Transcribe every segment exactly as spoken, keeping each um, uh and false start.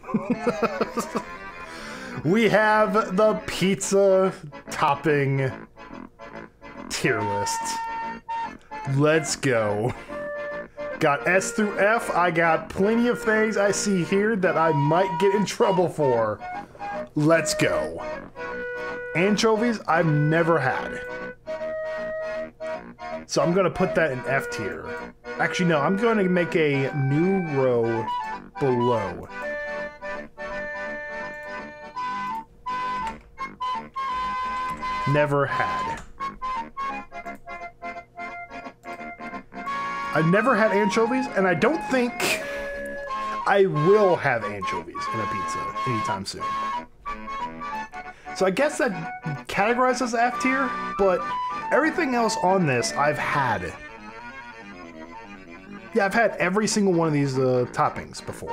We have the pizza topping tier list. Let's go. Got S through F. I got plenty of things I see here that I might get in trouble for. Let's go. Anchovies, I've never had. So I'm gonna put that in F tier. Actually, no, I'm gonna make a new row below. Never had. I've never had anchovies, and I don't think I will have anchovies in a pizza anytime soon. So I guess that categorizes as F tier, but everything else on this I've had. Yeah, I've had every single one of these uh, toppings before.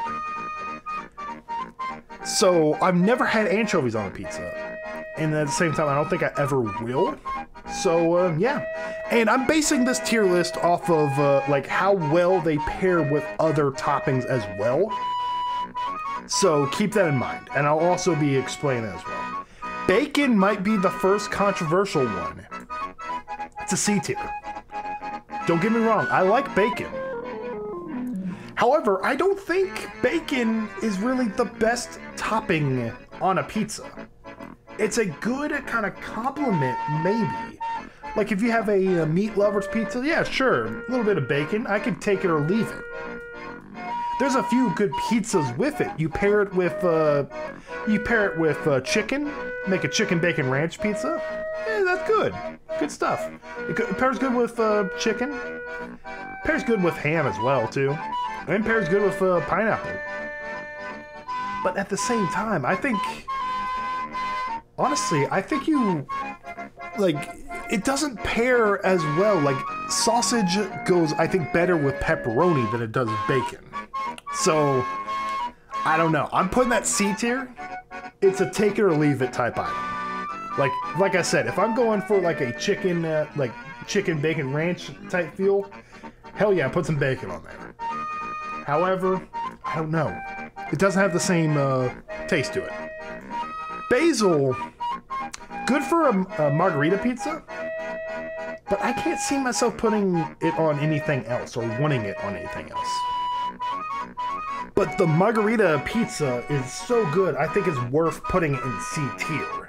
So I've never had anchovies on a pizza. And at the same time, I don't think I ever will. So uh, yeah. And I'm basing this tier list off of uh, like how well they pair with other toppings as well. So keep that in mind. And I'll also be explaining that as well. Bacon might be the first controversial one. It's a C tier. Don't get me wrong, I like bacon. However, I don't think bacon is really the best topping on a pizza. It's a good kind of compliment, maybe. Like if you have a, a meat lover's pizza, yeah, sure, a little bit of bacon, I could take it or leave it. There's a few good pizzas with it. You pair it with, uh, you pair it with uh, chicken, make a chicken bacon ranch pizza. Yeah, that's good. Good stuff. It, it pairs good with uh, chicken. Pairs good with ham as well, too. And pairs good with uh, pineapple. But at the same time, I think, honestly, I think you, like, it doesn't pair as well. Like, sausage goes, I think, better with pepperoni than it does with bacon. So, I don't know. I'm putting that C tier. It's a take it or leave it type item. Like, like I said, if I'm going for like a chicken, uh, like chicken bacon ranch type feel, hell yeah, put some bacon on there. However, I don't know. It doesn't have the same uh, taste to it. Basil, good for a, a margarita pizza, but I can't see myself putting it on anything else or wanting it on anything else. But the margarita pizza is so good, I think it's worth putting it in C tier.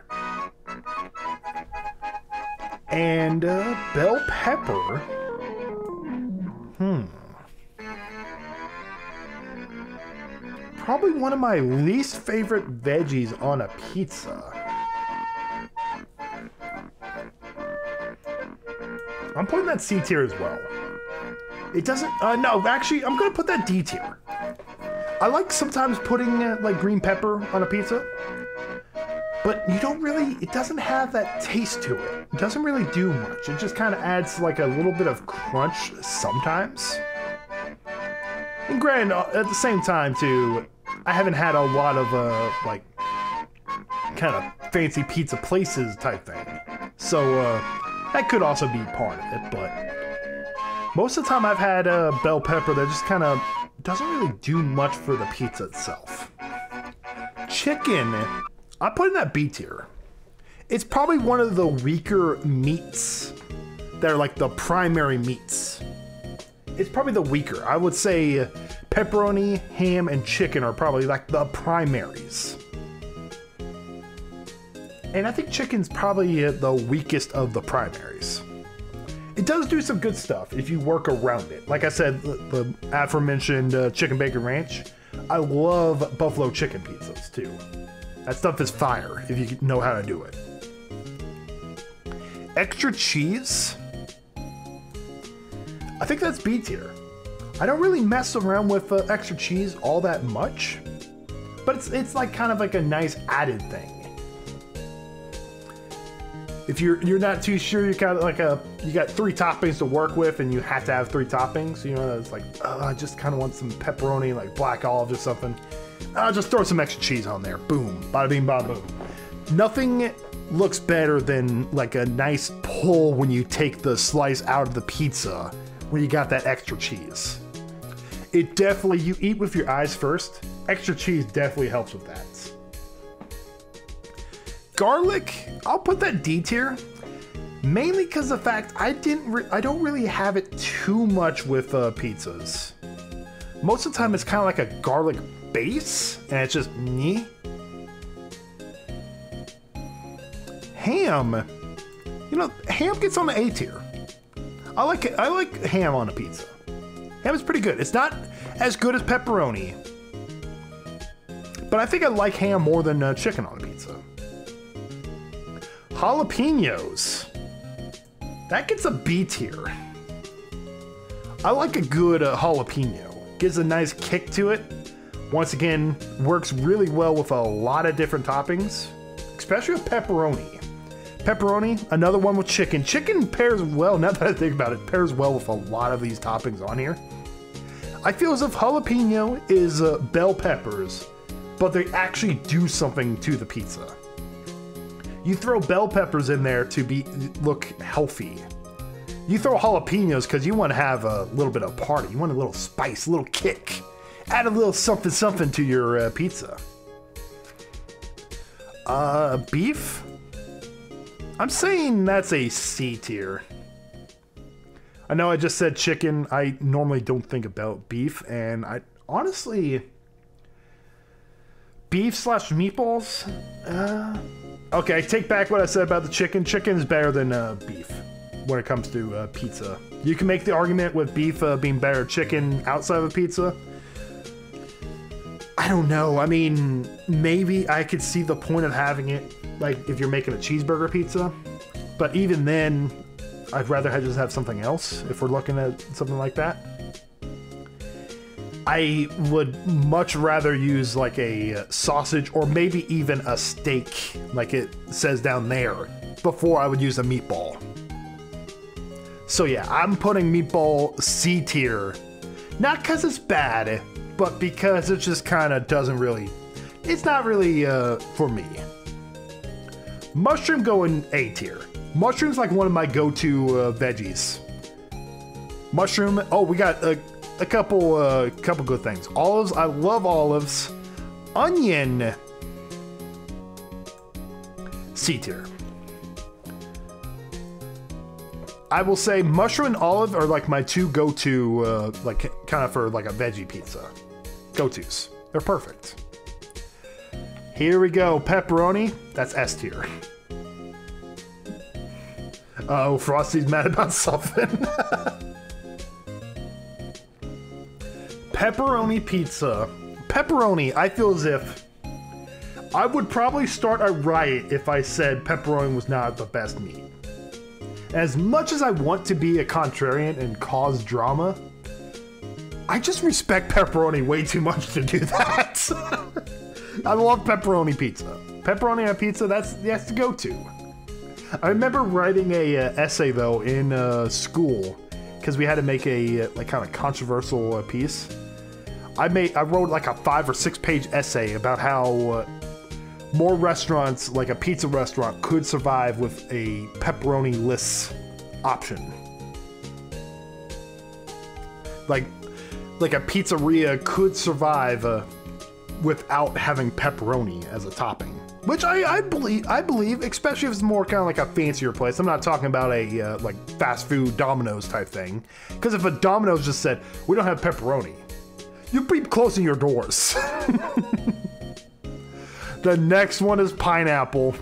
And uh, bell pepper, hmm. Probably one of my least favorite veggies on a pizza. I'm putting that C tier as well. It doesn't, uh, no, actually, I'm gonna put that D tier. I like sometimes putting uh, like green pepper on a pizza, but you don't really, it doesn't have that taste to it. It doesn't really do much. It just kind of adds like a little bit of crunch sometimes. And granted, at the same time too, I haven't had a lot of uh, like kind of fancy pizza places type thing. So uh, that could also be part of it, but most of the time I've had uh, bell pepper that just kind of doesn't really do much for the pizza itself. Chicken, I'm putting that B tier. It's probably one of the weaker meats that are like the primary meats. It's probably the weaker. I would say pepperoni, ham, and chicken are probably like the primaries. And I think chicken's probably the weakest of the primaries. It does do some good stuff if you work around it. Like I said, the, the aforementioned uh, chicken bacon ranch. I love buffalo chicken pizzas too. That stuff is fire if you know how to do it. Extra cheese. I think that's B tier. I don't really mess around with uh, extra cheese all that much, but it's it's like kind of like a nice added thing. If you're you're not too sure, you're kind of like a you got three toppings to work with, and you have to have three toppings. You know, it's like oh, I just kind of want some pepperoni, like black olives or something. I'll just throw some extra cheese on there. Boom, bada bing, bada boom. Nothing looks better than like a nice pull when you take the slice out of the pizza when you got that extra cheese. It definitely, you eat with your eyes first, extra cheese definitely helps with that. Garlic, I'll put that D tier, mainly because the fact I didn't, re I don't really have it too much with uh, pizzas. Most of the time, it's kind of like a garlic base, and it's just me. Ham, you know, ham gets on the A tier. I like it. I like ham on a pizza. Ham is pretty good. It's not as good as pepperoni, but I think I like ham more than uh, chicken on a pizza. Jalapenos, that gets a B tier. I like a good uh, jalapeno. Gives a nice kick to it. Once again, works really well with a lot of different toppings, especially with pepperoni. Pepperoni, another one with chicken. Chicken pairs well, now that I think about it, pairs well with a lot of these toppings on here. I feel as if jalapeno is uh, bell peppers, but they actually do something to the pizza. You throw bell peppers in there to be look healthy. You throw jalapenos because you want to have a little bit of party. You want a little spice, a little kick. Add a little something something to your uh, pizza. Uh, beef? I'm saying that's a C tier. I know I just said chicken. I normally don't think about beef, and I honestly... Beef slash meatballs? Uh... Okay, I take back what I said about the chicken. Chicken is better than uh, beef when it comes to uh, pizza. You can make the argument with beef uh, being better than chicken outside of a pizza. I don't know. I mean, maybe I could see the point of having it, like if you're making a cheeseburger pizza. But even then, I'd rather have just have something else if we're looking at something like that. I would much rather use like a sausage or maybe even a steak, like it says down there, before I would use a meatball. So yeah, I'm putting meatball C tier. Not because it's bad, but because it just kind of doesn't really, it's not really uh, for me. Mushroom going A tier. Mushroom's like one of my go-to uh, veggies. Mushroom, oh, we got a, a couple, uh, couple good things. Olives, I love olives. Onion, C tier. I will say mushroom and olive are like my two go-to, uh, like kind of for like a veggie pizza. Go-tos. They're perfect. Here we go. Pepperoni, that's S tier. Uh oh, Frosty's mad about something. Pepperoni pizza. Pepperoni, I feel as if I would probably start a riot if I said pepperoni was not the best meat. As much as I want to be a contrarian and cause drama, I just respect pepperoni way too much to do that. I love pepperoni pizza. Pepperoni on a pizza, that's, that's the go-to. I remember writing a uh, essay though in uh, school because we had to make a uh, like kind of controversial uh, piece. I made I wrote like a five or six page essay about how uh, more restaurants, like a pizza restaurant, could survive with a pepperoni-less option. Like, like a pizzeria could survive uh, without having pepperoni as a topping. Which I, I believe, I believe, especially if it's more kind of like a fancier place. I'm not talking about a uh, like fast food Domino's type thing. Because if a Domino's just said, we don't have pepperoni, you'd be closing your doors. The next one is pineapple.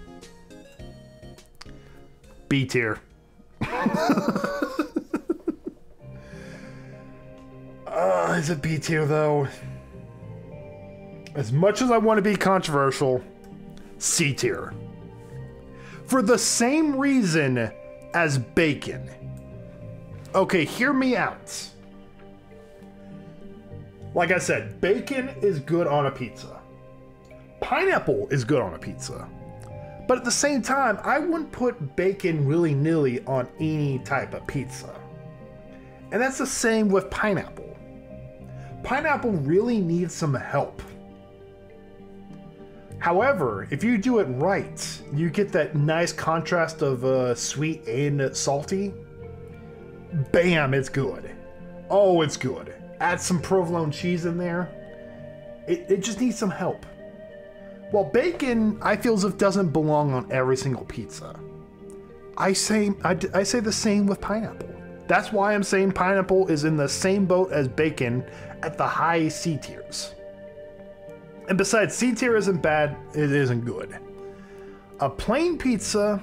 B tier. uh, is it B tier though? As much as I want to be controversial, C tier. For the same reason as bacon. Okay, hear me out. Like I said, bacon is good on a pizza. Pineapple is good on a pizza. But at the same time, I wouldn't put bacon willy-nilly on any type of pizza. And that's the same with pineapple. Pineapple really needs some help. However, if you do it right, you get that nice contrast of uh, sweet and salty. Bam, it's good. Oh, it's good. Add some provolone cheese in there. It, it just needs some help. Well, bacon, I feel as if doesn't belong on every single pizza. I say, I, I say the same with pineapple. That's why I'm saying pineapple is in the same boat as bacon at the high C tiers. And besides, C tier isn't bad, it isn't good. A plain pizza,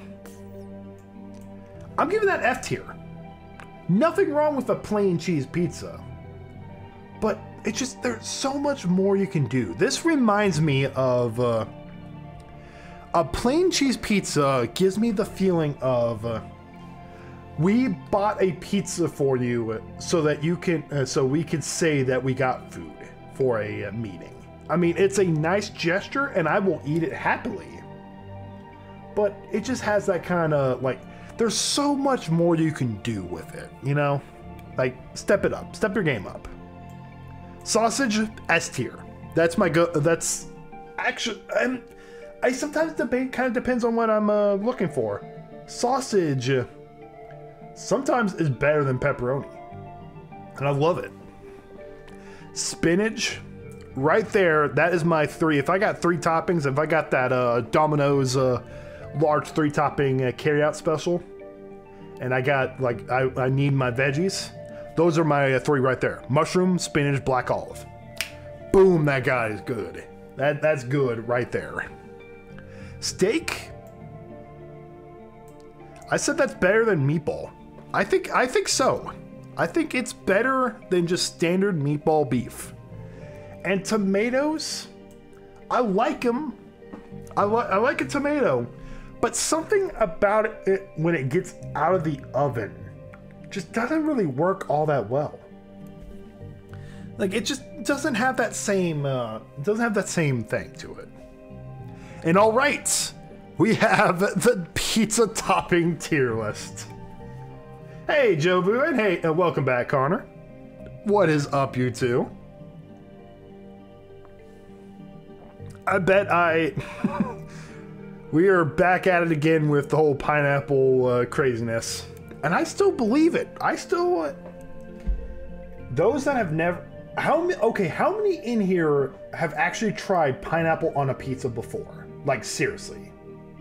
I'm giving that F tier. Nothing wrong with a plain cheese pizza, but it's just, there's so much more you can do. This reminds me of uh, a plain cheese pizza gives me the feeling of uh, we bought a pizza for you so that you can, uh, so we could say that we got food for a uh, meeting. I mean, it's a nice gesture and I will eat it happily, but it just has that kind of like, there's so much more you can do with it, you know? Like, step it up, step your game up. Sausage, S tier. That's my go, that's actually, I'm, I sometimes debate, kind of depends on what I'm uh, looking for. Sausage uh, sometimes is better than pepperoni, and I love it. Spinach, right there, that is my three. If I got three toppings, if I got that uh, Domino's uh, large three topping uh, carryout special, and I got like, I, I need my veggies, those are my uh, three right there. Mushroom, spinach, black olive. Boom, that guy is good. That, that's good right there. Steak, I said that's better than meatball. I think, I think so. I think it's better than just standard meatball beef. And tomatoes, I like them. I, li I like a tomato, but something about it, it when it gets out of the oven just doesn't really work all that well. Like, it just doesn't have that same, uh, doesn't have that same thing to it. And all right, we have the pizza topping tier list. Hey, Jobu, and hey, uh, welcome back, Connor. What is up, you two? I bet I... we are back at it again with the whole pineapple uh, craziness. And I still believe it. I still... Uh, those that have never... How many... Okay, how many in here have actually tried pineapple on a pizza before? Like, seriously.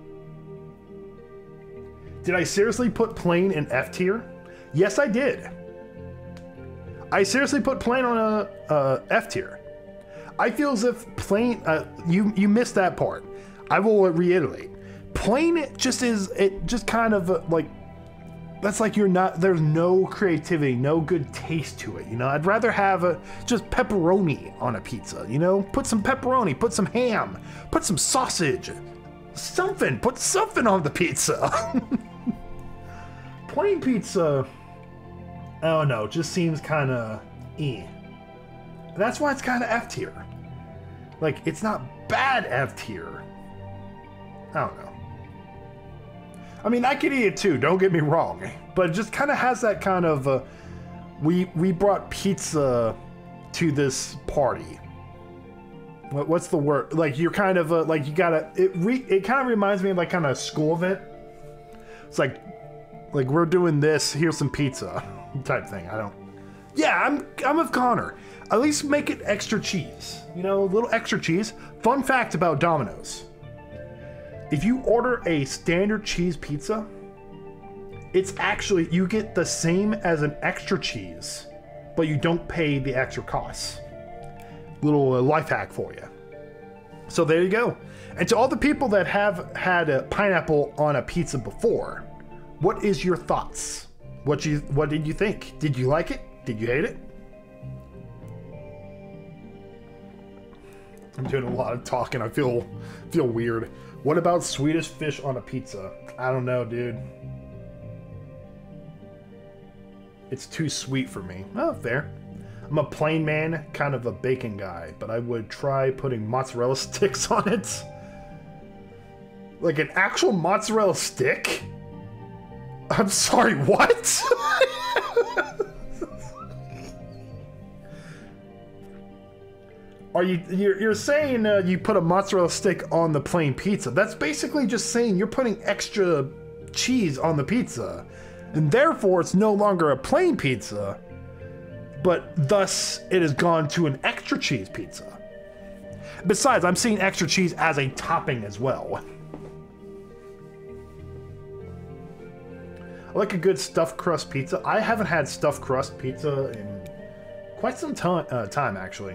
Did I seriously put plain in F tier? Yes, I did. I seriously put plain on a uh, F tier. I feel as if plain, uh, you you missed that part. I will reiterate. Plain just is, it just kind of uh, like, that's like you're not, there's no creativity, no good taste to it, you know? I'd rather have a, just pepperoni on a pizza, you know? Put some pepperoni, put some ham, put some sausage, something, put something on the pizza. Plain pizza, I don't know, just seems kind of eh. That's why it's kind of F tier. Like, it's not bad F tier. I don't know. I mean, I could eat it too, don't get me wrong, but it just kind of has that kind of, uh, we we brought pizza to this party. What, what's the word? Like, you're kind of, uh, like, you gotta, it re, it kind of reminds me of like kind of a school event. It's like, like, we're doing this, here's some pizza type thing. I don't, yeah, I'm, I'm with Connor. At least make it extra cheese, you know, a little extra cheese. Fun fact about Domino's. If you order a standard cheese pizza, it's actually, you get the same as an extra cheese, but you don't pay the extra costs. Little uh, life hack for you. So there you go. And to all the people that have had a pineapple on a pizza before, what is your thoughts? What you, what did you think? Did you like it? Did you hate it? I'm doing a lot of talking. I feel feel weird. What about Swedish fish on a pizza? I don't know, dude. It's too sweet for me. Oh, fair. I'm a plain man, kind of a bacon guy, but I would try putting mozzarella sticks on it. Like an actual mozzarella stick? I'm sorry, what? Are you, you're, you're saying uh, you put a mozzarella stick on the plain pizza. That's basically just saying you're putting extra cheese on the pizza. And therefore it's no longer a plain pizza, but thus it has gone to an extra cheese pizza. Besides, I'm seeing extra cheese as a topping as well. I like a good stuffed crust pizza. I haven't had stuffed crust pizza in quite some time, uh, time actually.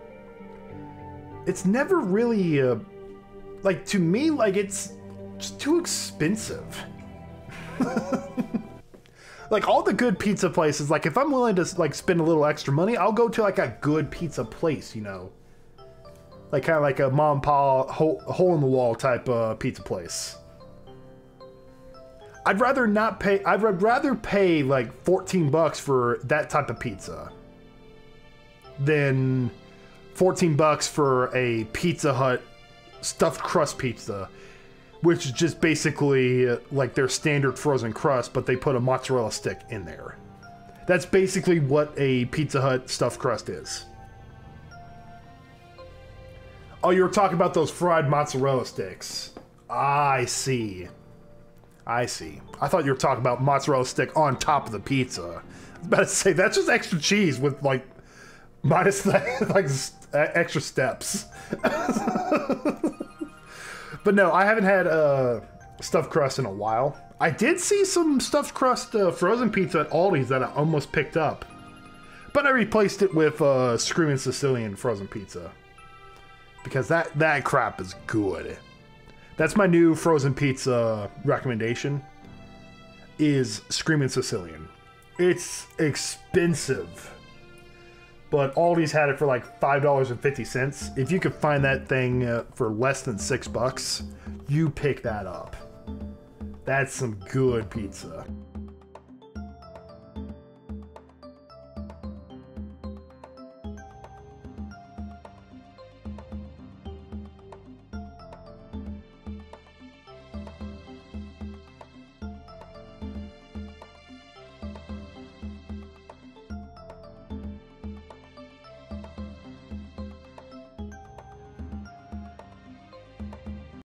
It's never really, uh, like, to me, like, it's just too expensive. Like, all the good pizza places, like, if I'm willing to, like, spend a little extra money, I'll go to, like, a good pizza place, you know? Like, kind of like a mom and pop, hole, hole-in-the-wall type uh, pizza place. I'd rather not pay, I'd rather pay, like, fourteen bucks for that type of pizza than fourteen bucks for a Pizza Hut stuffed crust pizza, which is just basically uh, like their standard frozen crust, but they put a mozzarella stick in there. That's basically what a Pizza Hut stuffed crust is. Oh, you were talking about those fried mozzarella sticks. I see. I see. I thought you were talking about mozzarella stick on top of the pizza. I was about to say, that's just extra cheese with, like, minus the, like, extra steps. But no, I haven't had uh, stuffed crust in a while. I did see some stuffed crust uh, frozen pizza at Aldi's that I almost picked up. But I replaced it with uh, Screaming Sicilian frozen pizza. Because that, that crap is good. That's my new frozen pizza recommendation, is Screaming Sicilian. It's expensive, but Aldi's had it for like five dollars and fifty cents. If you could find that thing uh, for less than six bucks, you pick that up. That's some good pizza.